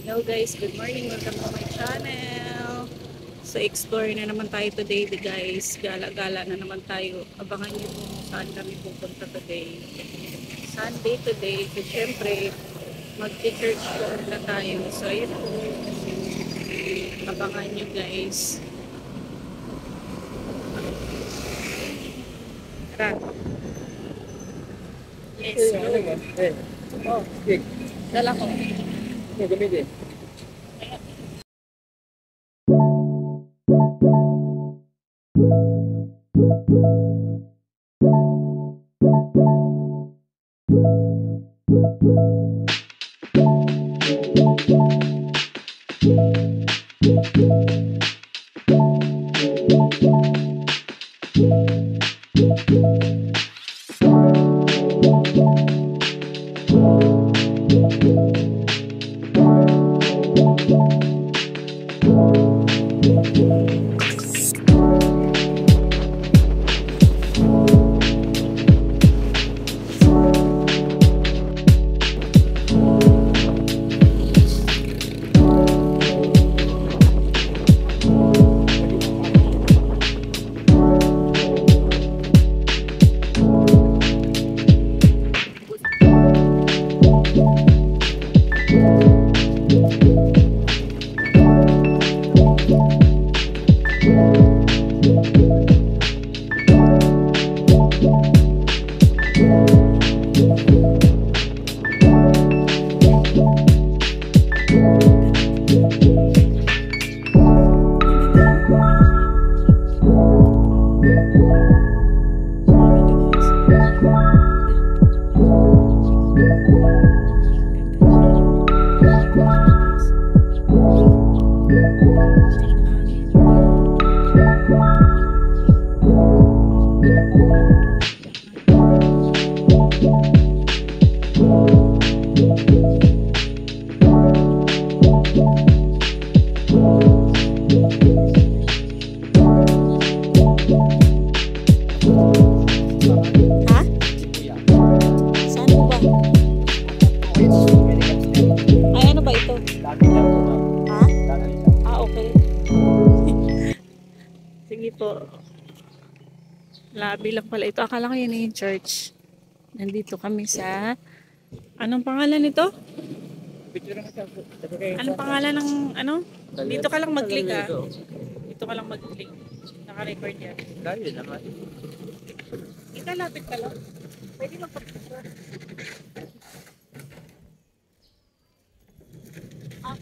Hello guys, good morning. Welcome to my channel. So explore na naman tayo today guys. Gala-gala na naman tayo. Abangan niyo kung saan kami pupunta today. Sunday today. So syempre, mag-church na tayo. So ayun po. Abangan niyo guys. Tara. Yes, go. Oh, dala ko. Gamitin. Sige po. Labi lang pala ito. Akala ko yun yung church. Nandito kami sa... Anong pangalan nito? Anong pangalan ng ano? Dito ka lang mag-click ah. Dito ka lang mag-click. Naka-record yan. Layo naman. Ikalapit ka lang. Pwede magpapita. Ah.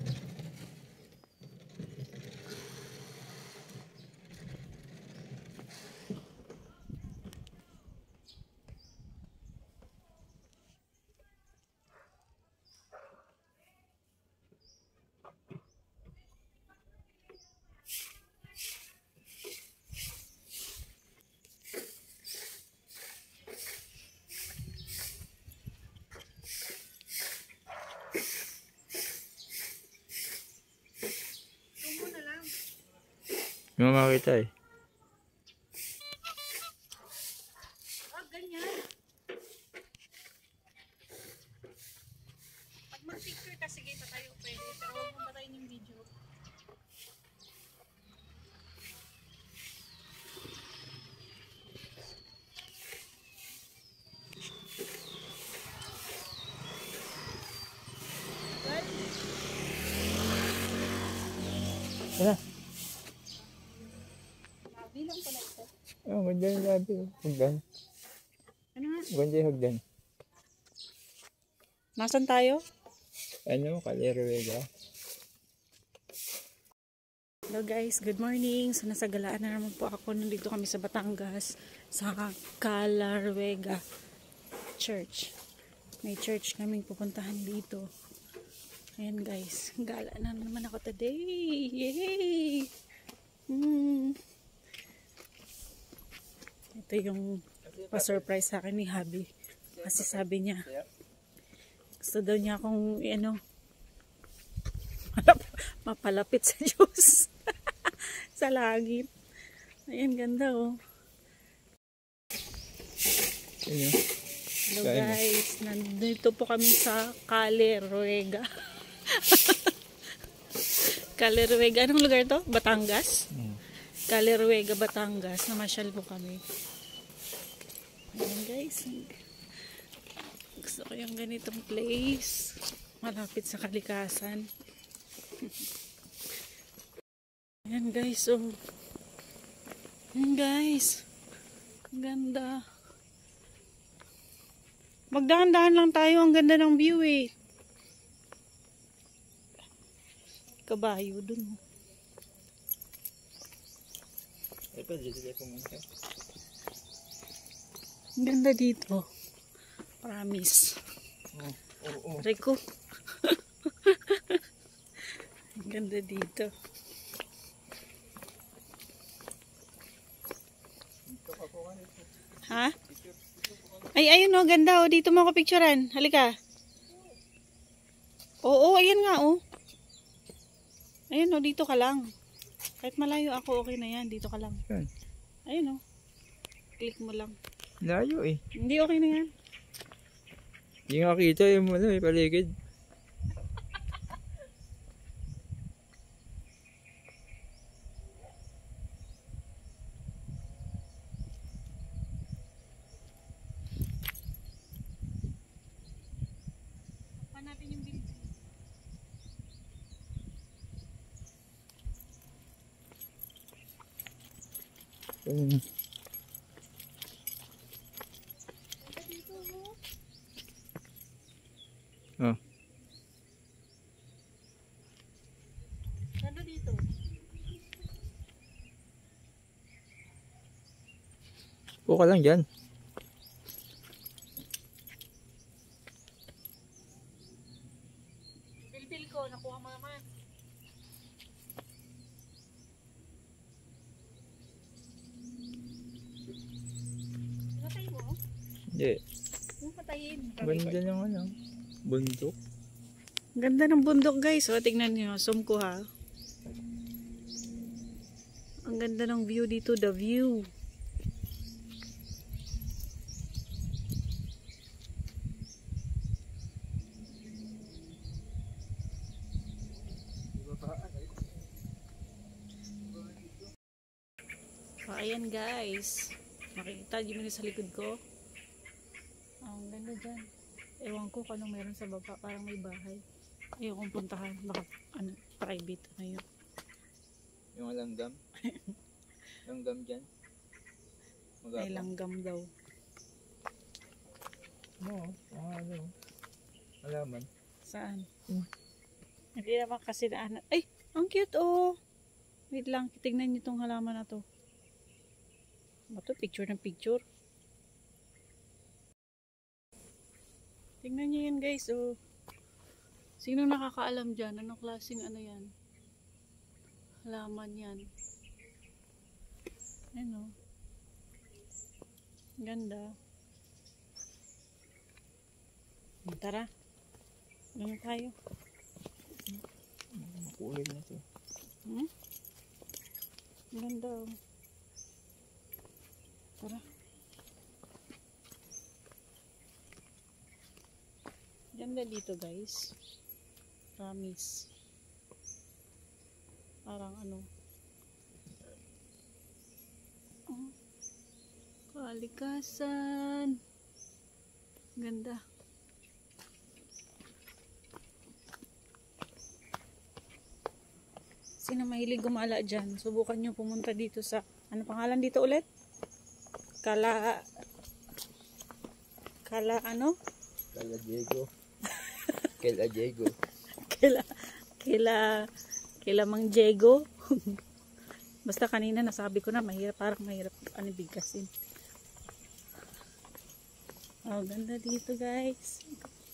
Hindi mo makita eh. Ah, ganyan. Pag mag-picture ka, sige pa tayo pwede. Pero huwag mong patayin yung video. Wala. Labi lang pala ito. Oh, ganda yung labi. Hagdan. Ano nga? Ganda yung hagdan. Nasaan tayo? Ano, Calirwega. Hello guys, good morning. So nasa galaan na naman po ako. Nandito kami sa Batangas sa Calirwega Church. May church kaming pupuntahan dito. Ayan guys, gala na naman ako today. Yay! Ito yung pa-surprise sa akin ni Habi. Kasi sabi niya, gusto daw niya akong mapalapit sa Diyos. Sa langit. Ayan, ganda oh. Hello guys, nandito po kami sa Calirwega. Calerwega. Anong lugar to? Batangas? Hmm. Calerwega, Batangas. Namasyal po kami. Ayan guys. Gusto ko yung ganitong place. Malapit sa kalikasan. Ayan guys. Oh. Ayan guys. Ang ganda. Magdahan-dahan lang tayo. Ang ganda ng view eh. Kabayo dun. Ito, dito tayo pumunta. Ang ganda dito. Promise. Oo. Rico. Ang ganda dito. Ha? Ay, ayun oh, ganda oh. Dito mo ako picturean. Halika. Oo, ayun nga oh. Ayun oh, dito ka lang. Kahit malayo ako, okay na yan. Dito ka lang. Yan. Ayun oh. Click mo lang. Layo eh. Hindi, okay na yan. Hindi nga kita yung paligid. Hanapin yung building. Oh. Ganda dito. Upo ka lang dyan. Pil-pil ko, nakuha mo naman. Patay mo? Hindi. Yung patayin. Ganda ng ano. Bundok. Ganda ng bundok guys. O, tingnan nyo. Zoom ko ha. Ang ganda ng view dito. The view. So, ayan guys. Makikita nyo sa likod ko. Ang ganda dyan. Ewan ko kung anong meron sa baba. Parang may bahay. Ayokong puntahan. Baka ano, private na yun. Yung langgam. Langgam dyan. Ay langgam daw. Oo. Ano. Alaman. Saan? Hindi naman kasi na. Ay! Ang cute oh! Wait lang. Tignan nyo itong halaman na to. Bato, picture ng picture. Tingnan nyo yan guys, oh. Sino nakakaalam dyan? Anong klaseng ano yan? Halaman yan. Ano? Ganda. Tara. Ano tayo? Makulay na to. Hmm? Ganda, oh. Tara. Ganda dito guys. Promise. Parang ano. Oh. Kalikasan. Ganda. Sino mahilig gumala dyan? Subukan nyo pumunta dito sa, ano pangalan dito ulit? Kala ano? Kala Diego. Kala Diego. Kila Mang Diego. Basta kanina nasabi ko na mahirap, parang mahirap ano bigkasin. Oh, ganda dito guys.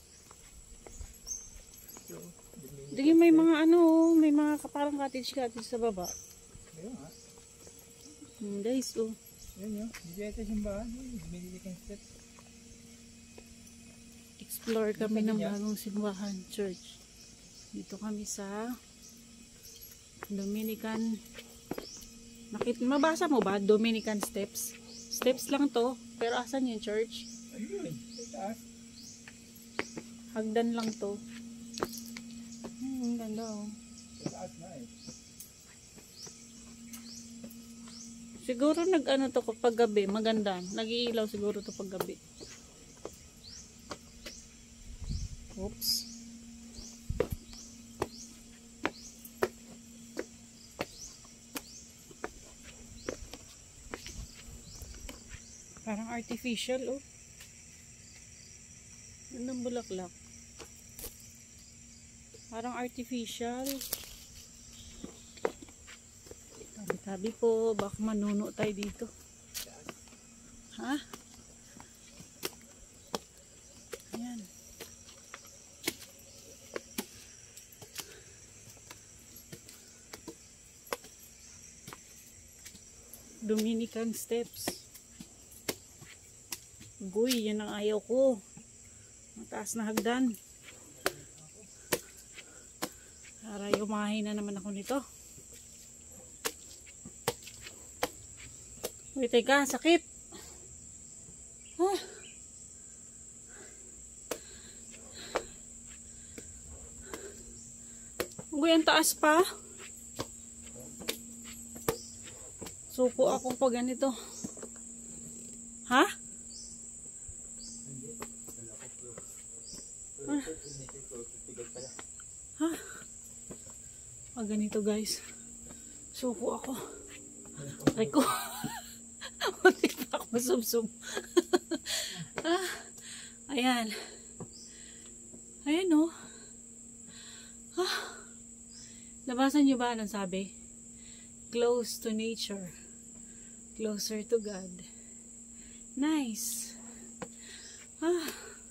Dito may mga ano, may mga parang cottage sa baba. Ayun nga. Guys, oh. Ayun yun. Hindi ito simbahan. Binili kang step. Explore kami ng bagong simbahan church. Dito kami sa Dominican. Mabasa mo ba? Dominican Steps. Steps lang to. Pero asan yung church? Ayun. Sa taas. Hagdan lang to. Siguro nag-ano to kapag gabi. Maganda. Nag-iilaw siguro to pag gabi. Oops. Parang artificial, oh. Anong bulaklak? Parang artificial. Tabi-tabi po. Baka manuno tayo dito. Ha? Ayan. Dominican steps. Guy, yan ang ayaw ko. Mataas na hagdan. Para yumahin na naman ako nito. Uy, teka, sakit. Ah. Uy, ang taas pa. Suko ako pag ganito. Ha? Ha? Pag ganito guys. Suko ako. Ay ko. Hindi pa ako masubsob. Ah, ayan. Ayan o. Ah. Nabasan nyo ba anong sabi? Close to nature. Closer to God. Nice. Ah.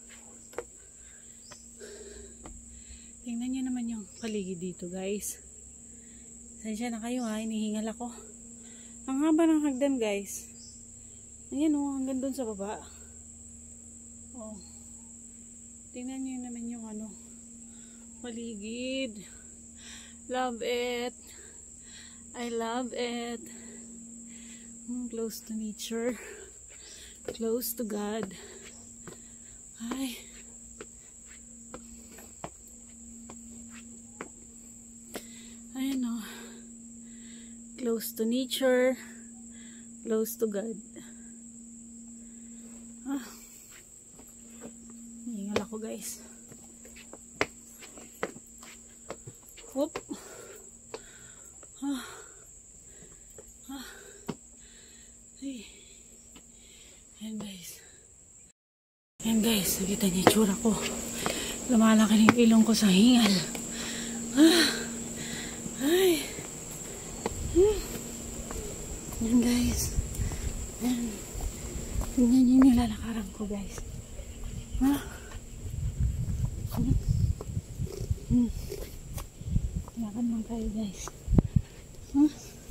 Tingnan nyo naman yung paligid dito guys. Sensya na kayo ha, hinihingal ako. Ang haba ng hagdan guys. Ayan o, hanggang dun sa baba. Oh. Tingnan nyo naman yung ano, paligid. Love it. I love it. Close to nature. Close to God. Ay. Ayan o. Close to nature. Close to God. Ah. Hingal ako guys. Whoop. Ah. Ah. Ay. Ayan guys. Ayan guys. Nakita niyo yung tsura ko. Lumalaki ng ilong ko sa hingal. Ah. Ay. Ayan guys. Ayan. Tingnan niyo yung nilalakaran ko guys. Ah. Lakad lang tayo guys. Huh?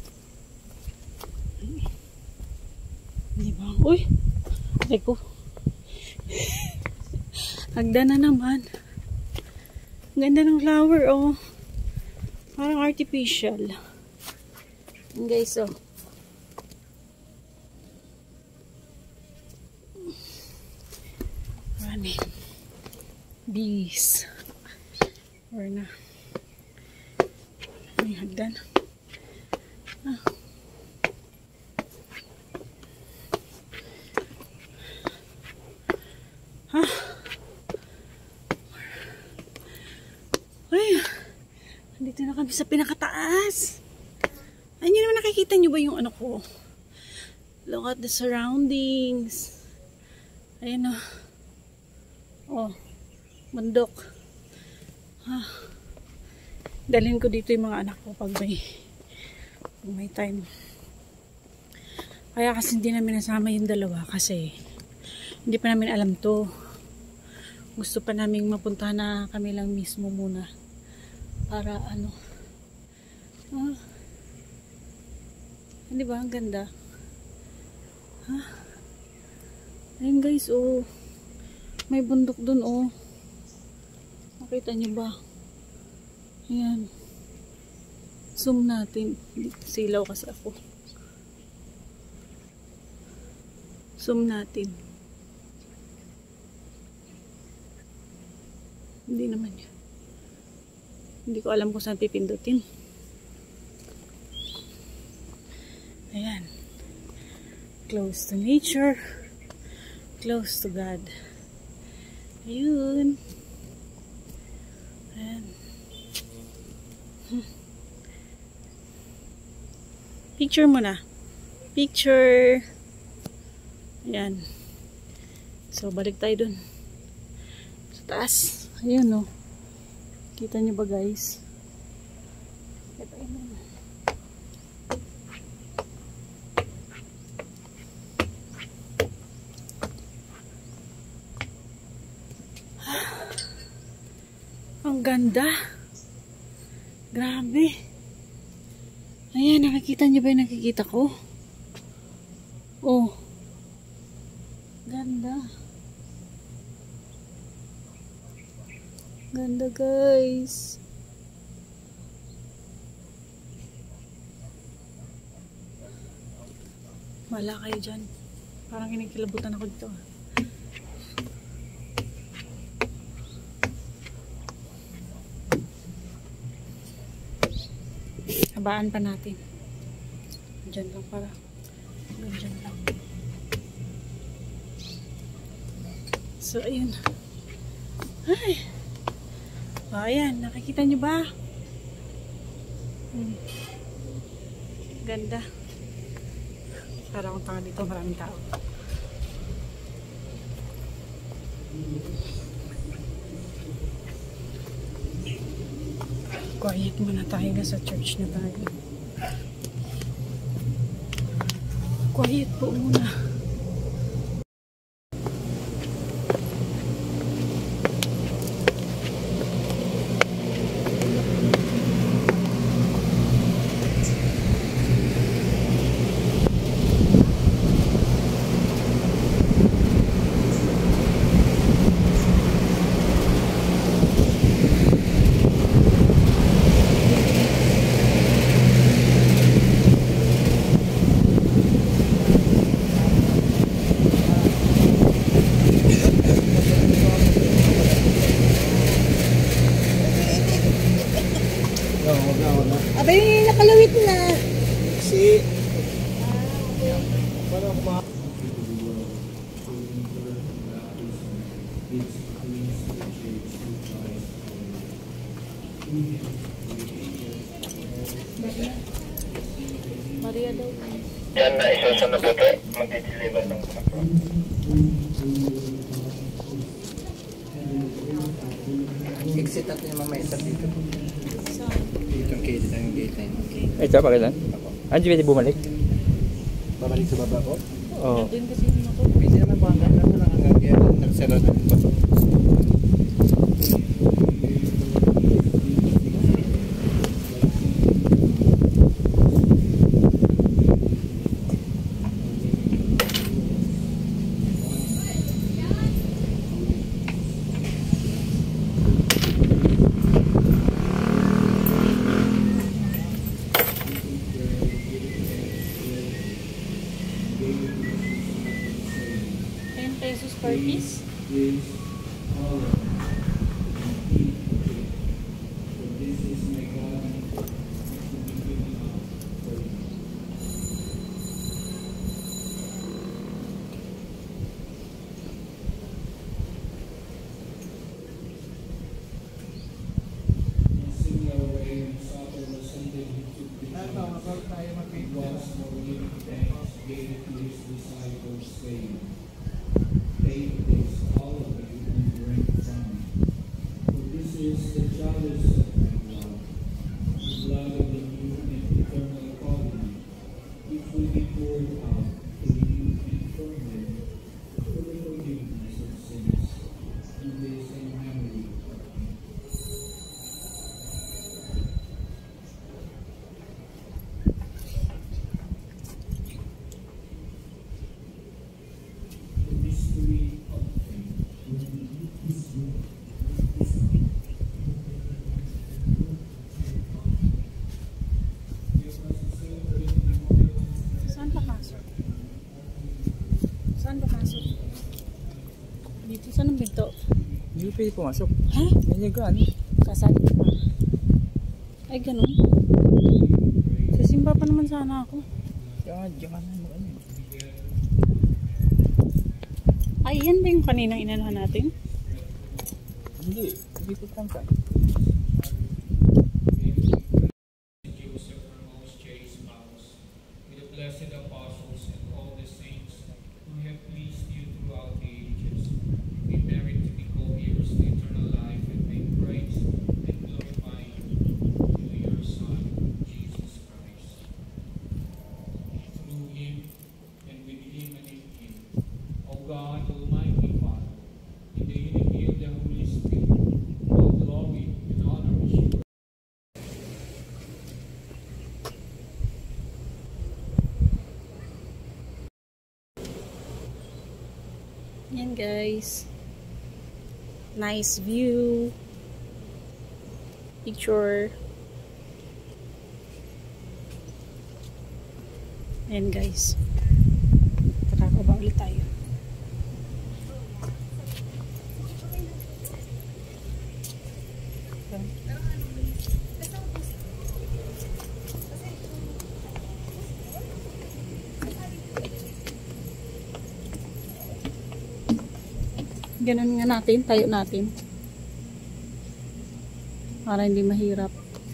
Diba? Uy! Ay ko. Hagdan na naman. Ganda ng flower oh. Parang artificial. And guys oh. Running. Bees. Or na. May hagdan. Ah. Ha? Ay. Dito na kami sa pinakataas. Ay, nyo naman nakikita nyo ba yung ano ko? Look at the surroundings. Ayan o. Oh. Bundok. Ah. Dalhin ko dito yung mga anak ko pag may time. Kaya kasi hindi namin nasama yung dalawa kasi hindi pa namin alam to. Gusto pa namin mapunta na kami lang mismo muna. Para ano. Ah. Di ba? Ang ganda. Ha? Ayun guys, oh. May bundok dun, oh. Nakita nyo ba? Ayan. Zoom natin. Silaw kasi ako. Zoom natin. Hindi naman yun. Hindi ko alam kung saan pipindutin. Ayan. Close to nature. Close to God. Ayun. Ayan. Picture mo na. Picture. Ayan. So, balik tayo dun. Sa taas. Ayan, no. Kita nyo ba, guys? Ito, ayan. Ang ganda. Grabe. Ayan, nakikita nyo ba yung nakikita ko? Oh. Ganda. Ganda, guys. Wala kayo dyan. Parang kinikilabutan ako dito. Habaan pa natin. Diyan lang para. Diyan lang. So, ayun. Ay! O, ayan. Nakikita nyo ba? Ganda. Para akong tanga dito. Maraming tao. Quiet muna tayo na sa church na tayo. Quiet po muna. Abay, nakalawit na. Si... Maria daw. Yan na isa na puti, mag-deliver ng sakro. Exit natin yung mamaya sa dito. Itong gate na yung gate line. Ito, pakilan? Andiyo pwede bumalik? Babalik sa baba ko? Oo. Nandun kasi yung motor. Pwede naman po hanggang naman lang hanggang kaya nagsara na yung pato. Pesos per piece. Saan papasok? Saan papasok? Dito, saan ang pinto? Hindi pwede pumasok. Ha? Hindi gaan. Kasali pa. Ay, ganun. Sa simba pa naman sana ako. Diyan ka na mag-ano. Ay, yan ba yung kaninang inanuhan natin? Hindi. Hindi ko tangka. Joseph, her most chaste spouse, with the blessed apostles and all the saints who have pleased you throughout the ages, we merit to be co-heirs to eternal life and may praise and glorify you through your Son, Jesus Christ. Through him and with him and in him, O God, Almighty Father, in the unity of the Holy Spirit, all glory and honor is yours. Yan guys. Nice view. Picture. Yan guys. Kakababa ulit tayo. Ganun nga natin, tayo natin. Para hindi mahirap.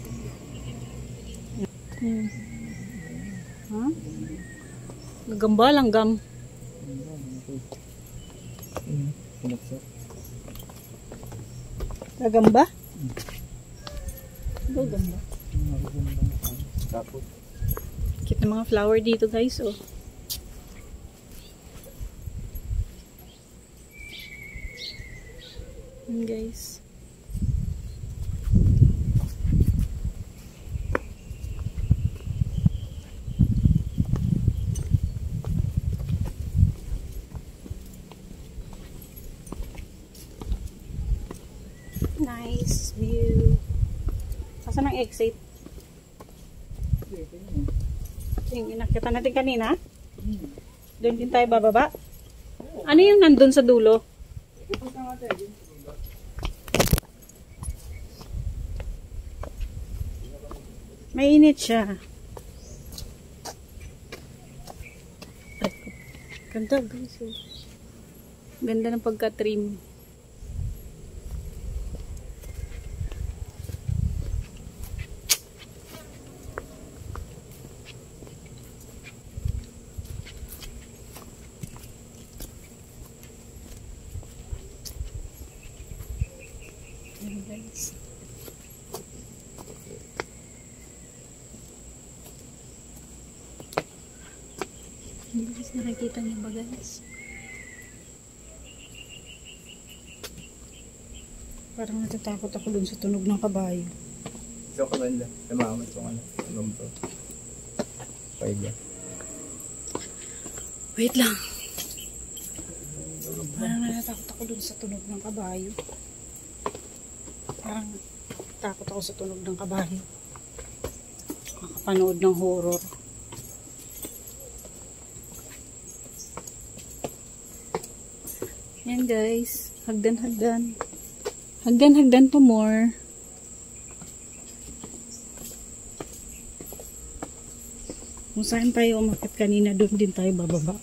Ha? Gagamba lang gam. Gagamba? Gagamba. Tapos. Cute na mga flower dito guys, oh. Yan guys. Nice view. Saan ang exit? Yung inakita natin kanina? Doon din tayo bababa? Ano yung nandun sa dulo? Mainit siya. Ganda guys. Ganda ng pagka-trim. Yan guys. Hindi guys, nakikita niyo ba guys? Parang natatakot ako dun sa tunog ng kabayo. So, kabanda. Tamamat yung ano. Anong to? Paiga. Wait lang. Parang natatakot ako dun sa tunog ng kabayo. Parang takot ako sa tunog ng kabayo. Makapanood ng horror. Yan guys, hagdan-hagdan. Hagdan-hagdan to more. Kung saan tayo umakit kanina, doon din tayo bababa.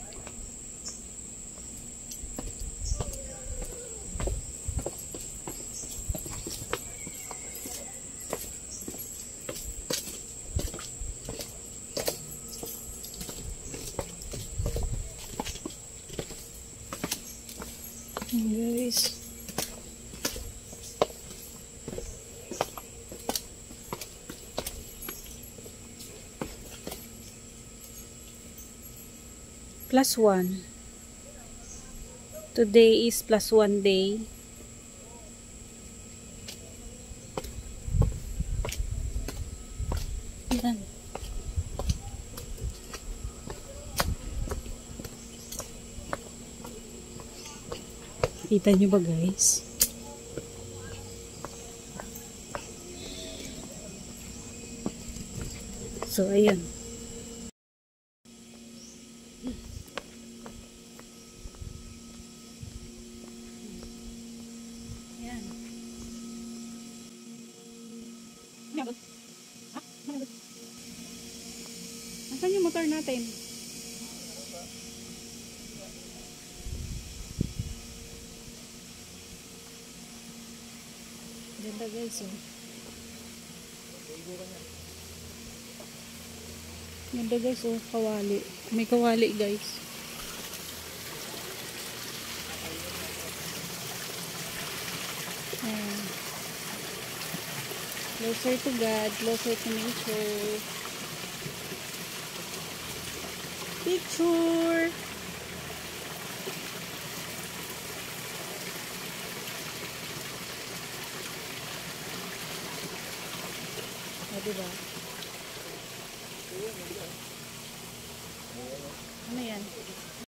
Yan guys. +1. Today is +1 day. Yan. Kita nyo ba guys? So ayan. Ayan. Nasaan yung motor natin? Ganda guys, oh. Ganda guys, oh. Kawali. May kawali guys. Ayan. Closer to God, closer to nature. Picture! O, diba?